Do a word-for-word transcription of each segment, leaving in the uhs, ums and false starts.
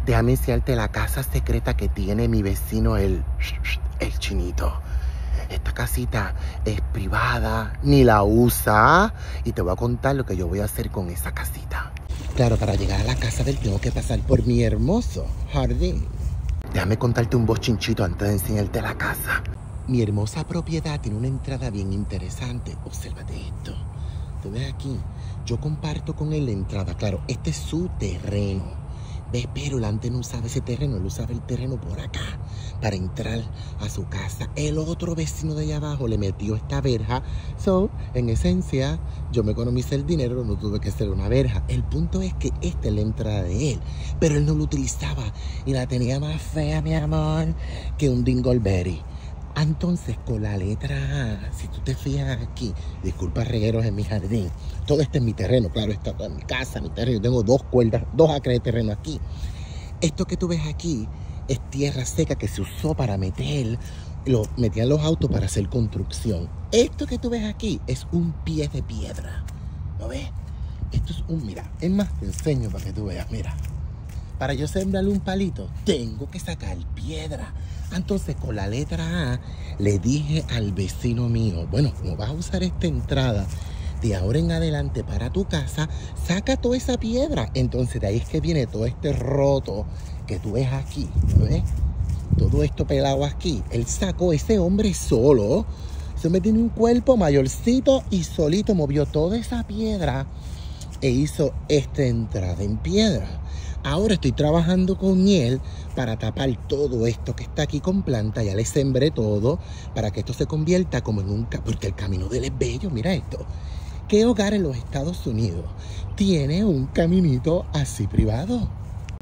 Déjame enseñarte la casa secreta que tiene mi vecino, el, el chinito. Esta casita es privada, ni la usa. Y te voy a contar lo que yo voy a hacer con esa casita. Claro, para llegar a la casa de él tengo que pasar por mi hermoso jardín. Déjame contarte un bochinchito antes de enseñarte la casa. Mi hermosa propiedad tiene una entrada bien interesante. Obsérvate esto. ¿Tú ves aquí? Yo comparto con él la entrada. Claro, este es su terreno. ¿Ves? Pero él antes no usaba ese terreno. Él usaba el terreno por acá para entrar a su casa. El otro vecino de allá abajo le metió esta verja. So, en esencia, yo me economicé el dinero. No tuve que hacer una verja. El punto es que esta es la entrada de él. Pero él no lo utilizaba. Y la tenía más fea, mi amor, que un dingleberry. Entonces, con la letra A, si tú te fijas aquí, disculpa regueros en mi jardín, todo esto es mi terreno, claro, está toda mi casa, mi terreno, yo tengo dos cuerdas, dos acres de terreno aquí. Esto que tú ves aquí es tierra seca que se usó para meter, lo metían los autos para hacer construcción. Esto que tú ves aquí es un pie de piedra, ¿lo ves? Esto es un, mira, es más, te enseño para que tú veas, mira. Para yo sembrarle un palito, tengo que sacar piedra. Entonces, con la letra A, le dije al vecino mío, bueno, como vas a usar esta entrada de ahora en adelante para tu casa, saca toda esa piedra. Entonces, de ahí es que viene todo este roto que tú ves aquí, ¿no ves? Todo esto pelado aquí. Él sacó ese hombre solo. Ese hombre tiene un cuerpo mayorcito y solito movió toda esa piedra e hizo esta entrada en piedra. Ahora estoy trabajando con él para tapar todo esto que está aquí con planta. Ya le sembré todo para que esto se convierta como en un... Porque el camino de él es bello, mira esto. ¿Qué hogar en los Estados Unidos tiene un caminito así privado?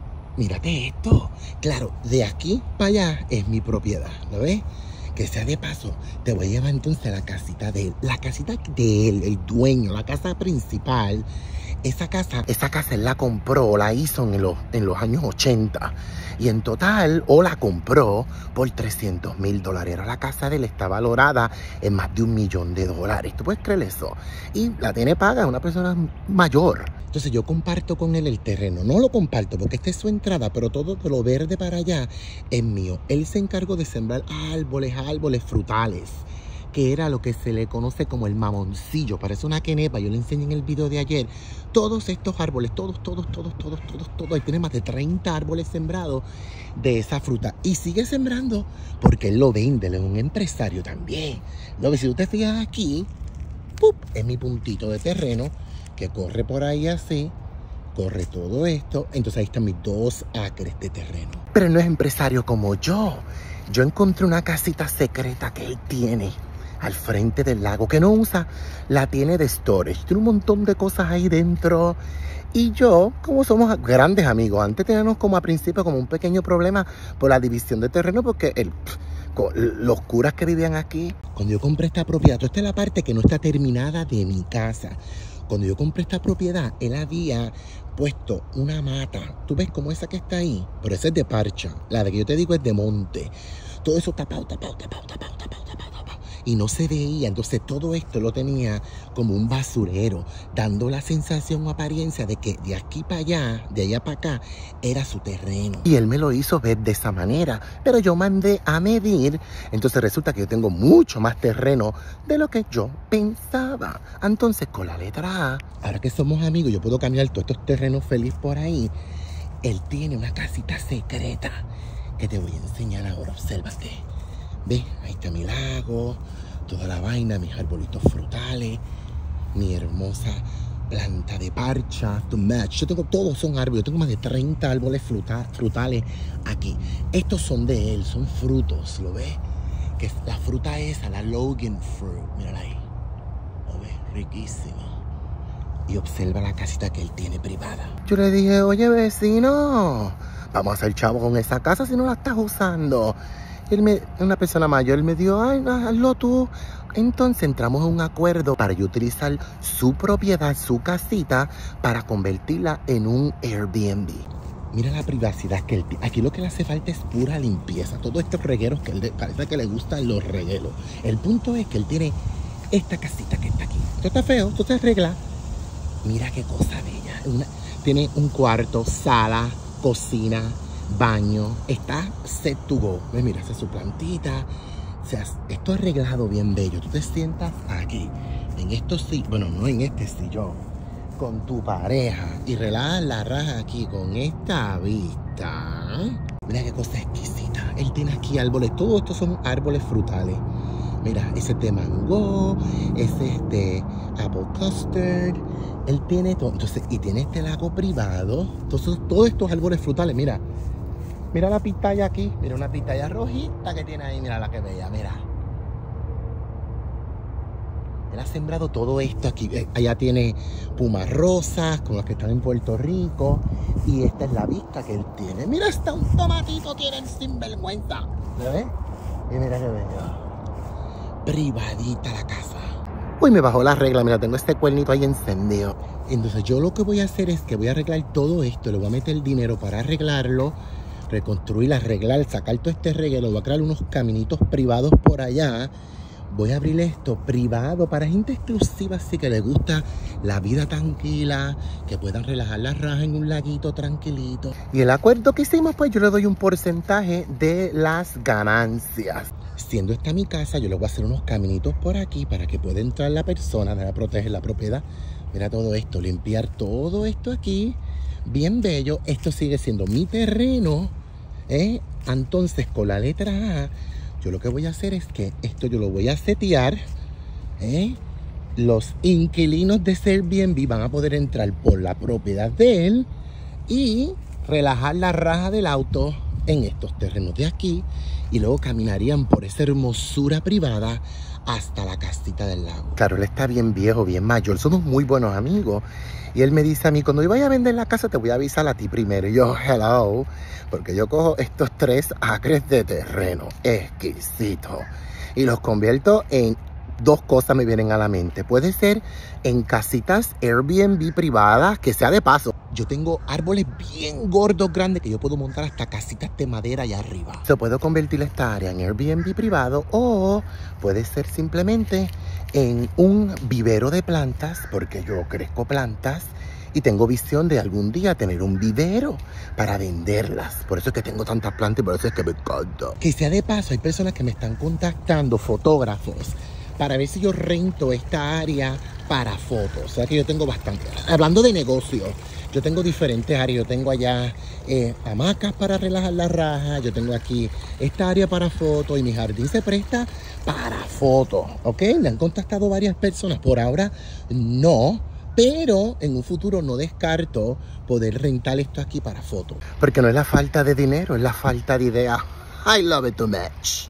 Mírate esto. Claro, de aquí para allá es mi propiedad, ¿lo ves? Que sea de paso, te voy a llevar entonces a la casita de él. La casita de él, el dueño, la casa principal. Esa casa, esa casa él la compró, la hizo en los, en los años ochenta. Y en total, o la compró por trescientos mil dólares. Era la casa de él, está valorada en más de un millón de dólares. ¿Tú puedes creer eso? Y la tiene paga, es una persona mayor. Entonces yo comparto con él el terreno. No lo comparto porque esta es su entrada, pero todo de lo verde para allá es mío. Él se encargó de sembrar árboles, árboles frutales, que era lo que se le conoce como el mamoncillo. Parece una quenepa, yo le enseñé en el video de ayer. Todos estos árboles, todos, todos, todos, todos, todos, todos. Ahí tiene más de treinta árboles sembrados de esa fruta. Y sigue sembrando porque él lo vende, él es un empresario también. Lo que si tú te fijas aquí, ¡pup! Es mi puntito de terreno que corre por ahí así. Corre todo esto. Entonces ahí están mis dos acres de terreno. Pero no es empresario como yo. Yo encontré una casita secreta que él tiene al frente del lago, que no usa, la tiene de storage. Tiene un montón de cosas ahí dentro. Y yo, como somos grandes amigos, antes teníamos como a principio como un pequeño problema por la división de terreno, porque el, los curas que vivían aquí, cuando yo compré esta propiedad, toda esta es la parte que no está terminada de mi casa. Cuando yo compré esta propiedad, él había puesto una mata. ¿Tú ves como esa que está ahí? Pero esa es de parcha. La de que yo te digo es de monte. Todo eso tapado, tapado, tapado, tapado, tapado, tapado, tapado. Y no se veía. Entonces todo esto lo tenía como un basurero, dando la sensación o apariencia de que de aquí para allá, de allá para acá, era su terreno. Y él me lo hizo ver de esa manera. Pero yo mandé a medir. Entonces resulta que yo tengo mucho más terreno de lo que yo pensaba. Entonces con la letra A, ahora que somos amigos, yo puedo cambiar todos estos terrenos feliz por ahí. Él tiene una casita secreta que te voy a enseñar ahora. Obsérvate. ¿Ves? Ahí está mi lago, toda la vaina, mis arbolitos frutales, mi hermosa planta de parcha, to match. Yo tengo, todos son árboles, yo tengo más de treinta árboles fruta, frutales aquí. Estos son de él, son frutos, ¿lo ves? Que la fruta esa, la Logan fruit, mírala ahí. ¿Lo ves? Riquísima. Y observa la casita que él tiene privada. Yo le dije, oye vecino, vamos a hacer chavo con esa casa si no la estás usando. Él me, una persona mayor, él me dijo, ay, hazlo tú. Entonces entramos en un acuerdo para yo utilizar su propiedad, su casita, para convertirla en un Airbnb. Mira la privacidad que él tiene. Aquí lo que le hace falta es pura limpieza. Todos estos regueros que él parece que le gustan los regueros. El punto es que él tiene esta casita que está aquí. Esto está feo, esto se arregla. Mira qué cosa bella. Una, tiene un cuarto, sala, cocina, baño, está set to go. ¿Ves? Mira, esa es su plantita. O sea, esto arreglado bien bello. Tú te sientas aquí, en estos sillones, bueno, no en este sillón, con tu pareja y relajas la raja aquí con esta vista. Mira qué cosa exquisita. Él tiene aquí árboles, todos estos son árboles frutales. Mira, ese es de mango, ese es de apple custard. Él tiene todo, entonces, y tiene este lago privado. Entonces, todos estos árboles frutales, mira. Mira la pitaya aquí, mira una pitaya rojita que tiene ahí, mira la que bella, mira. Él ha sembrado todo esto aquí. Allá tiene pumas rosas, con las que están en Puerto Rico. Y esta es la vista que él tiene. Mira, hasta un tomatito tienen sinvergüenza. ¿Lo ves? Y mira qué bello. Privadita la casa. Uy, me bajó la regla. Mira, tengo este cuernito ahí encendido. Entonces yo lo que voy a hacer es que voy a arreglar todo esto. Le voy a meter el dinero para arreglarlo, reconstruir, arreglar, sacar todo este reguero. Voy a crear unos caminitos privados por allá. Voy a abrir esto privado para gente exclusiva, así que le gusta la vida tranquila, que puedan relajar la raja en un laguito tranquilito. Y el acuerdo que hicimos, pues yo le doy un porcentaje de las ganancias. Siendo esta mi casa, yo le voy a hacer unos caminitos por aquí para que pueda entrar la persona, para proteger la propiedad. Mira todo esto, limpiar todo esto aquí, bien bello. Esto sigue siendo mi terreno, ¿eh? Entonces, con la letra A, yo lo que voy a hacer es que esto yo lo voy a setear, ¿eh? Los inquilinos de Airbnb van a poder entrar por la propiedad de él y relajar la raja del auto en estos terrenos de aquí, y luego caminarían por esa hermosura privada hasta la casita del lago. Claro, él está bien viejo, bien mayor, somos muy buenos amigos. Y él me dice a mí, cuando yo vaya a vender la casa te voy a avisar a ti primero. Y yo, hello, porque yo cojo estos tres acres de terreno, exquisito, y los convierto en dos cosas me vienen a la mente. Puede ser en casitas Airbnb privadas, que sea de paso. Yo tengo árboles bien gordos, grandes, que yo puedo montar hasta casitas de madera allá arriba. Se puede convertir esta área en Airbnb privado, o puede ser simplemente en un vivero de plantas, porque yo crezco plantas y tengo visión de algún día tener un vivero para venderlas. Por eso es que tengo tantas plantas y por eso es que me encanta. Que sea de paso, hay personas que me están contactando, fotógrafos, para ver si yo rento esta área para fotos. O sea que yo tengo bastante. Hablando de negocio, yo tengo diferentes áreas. Yo tengo allá eh, hamacas para relajar la raja. Yo tengo aquí esta área para fotos, y mi jardín se presta para fotos. ¿Ok? Me han contactado varias personas. Por ahora no, pero en un futuro no descarto poder rentar esto aquí para fotos. Porque no es la falta de dinero, es la falta de idea. I love it too much.